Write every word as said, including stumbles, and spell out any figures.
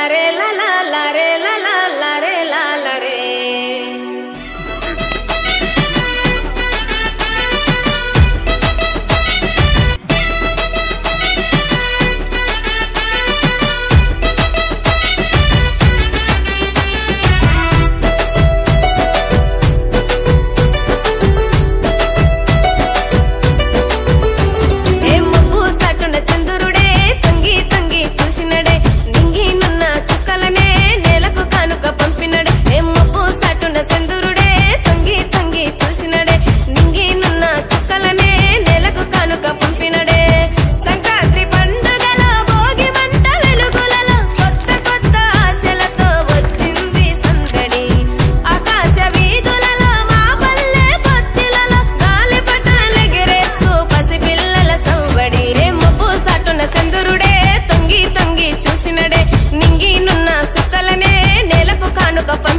రే లా లా లా రే లా లా లా రే లా లా రే చంద్రుడే తంగి తంగి చూసినడే నింగి నున్న చుక్కలనే నేలకు కానుక పంపినడే ఏ మబ్బు సాటున్న చంద్రుడే తంగి తంగి చూసినడే నింగి నున్న చుక్కలనే నేలకు కానుక పంపినడే సంక్రాంతి పండుగలో భోగి మంట వెలుగులలో కొత్త కొత్త ఆశలతో వచ్చింది సందడి ఆకాశ వీధులలో మా పల్లె పొత్తిలలో గాలిపటాలెగిరేస్తూ పసిపిల్లల సౌబడి రే చంద్రుడే తొంగి తొంగి చూసినడే నింగి నున్న సుక్కలనే నేలకు కానుక